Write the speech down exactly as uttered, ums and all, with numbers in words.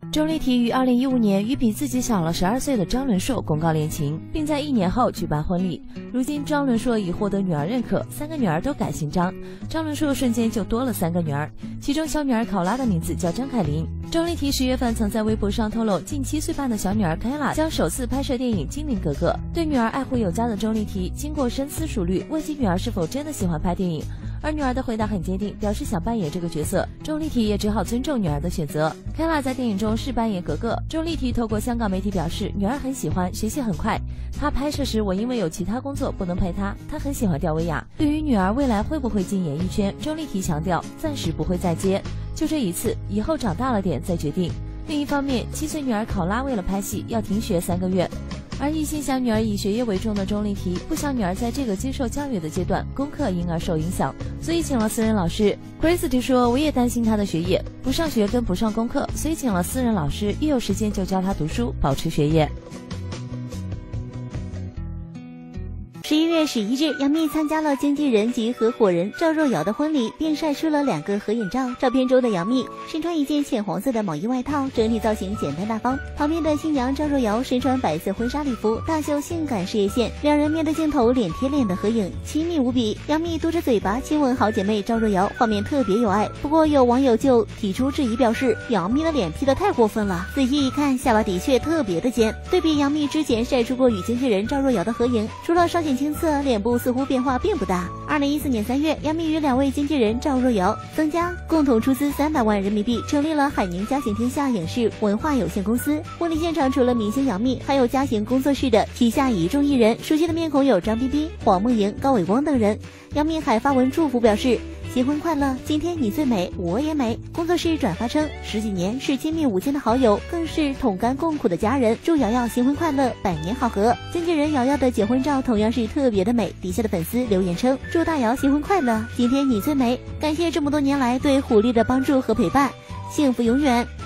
钟丽缇于二零一五年与比自己小了十二岁的张伦硕公告恋情，并在一年后举办婚礼。如今张伦硕已获得女儿认可，三个女儿都改姓张，张伦硕瞬间就多了三个女儿，其中小女儿考拉的名字叫张凯琳。钟丽缇十月份曾在微博上透露，近七岁半的小女儿凯拉将首次拍摄电影《精灵格格》。对女儿爱护有加的钟丽缇，经过深思熟虑，问及女儿是否真的喜欢拍电影。而女儿的回答很坚定，表示想扮演这个角色，钟丽缇也只好尊重女儿的选择。凯拉在电影中是扮演格格，钟丽缇透过香港媒体表示，女儿很喜欢，学习很快。她拍摄时我因为有其他工作不能陪她，她很喜欢吊威亚。对于女儿未来会不会进演艺圈，钟丽缇强调暂时不会再接，就这一次，以后长大了点再决定。另一方面，七岁女儿考拉为了拍戏要停学三个月。而一心想女儿以学业为重的钟丽缇，不想女儿在这个接受教育的阶段功课因而受影响，所以请了私人老师。Christy 说，我也担心她的学业，不上学跟不上功课，所以请了私人老师，一有时间就教她读书，保持学业。 十一月十一日，杨幂参加了经纪人及合伙人赵若瑶的婚礼，并晒出了两个合影照。照片中的杨幂身穿一件浅黄色的毛衣外套，整体造型简单大方。旁边的新娘赵若瑶身穿白色婚纱礼服，大秀性感事业线，两人面对镜头脸贴脸的合影，亲密无比。杨幂嘟着嘴巴亲吻好姐妹赵若瑶，画面特别有爱。不过有网友就提出质疑，表示杨幂的脸 P 得太过分了。仔细一看，下巴的确特别的尖。对比杨幂之前晒出过与经纪人赵若瑶的合影，除了稍显青涩，脸部似乎变化并不大。二零一四年三月，杨幂与两位经纪人赵若瑶、曾佳共同出资三百万人民币，成立了海宁嘉行天下影视文化有限公司。婚礼现场除了明星杨幂，还有嘉行工作室的旗下一众艺人，熟悉的面孔有张彬彬、黄梦莹、高伟光等人。杨幂还发文祝福，表示新婚快乐，今天你最美，我也美。工作室转发称，十几年是亲密无间的好友，更是同甘共苦的家人，祝瑶瑶新婚快乐，百年好合。经纪人瑶瑶的结婚照同样是特别的美，底下的粉丝留言称，祝大瑶新婚快乐，今天你最美，感谢这么多年来对狐狸的帮助和陪伴，幸福永远。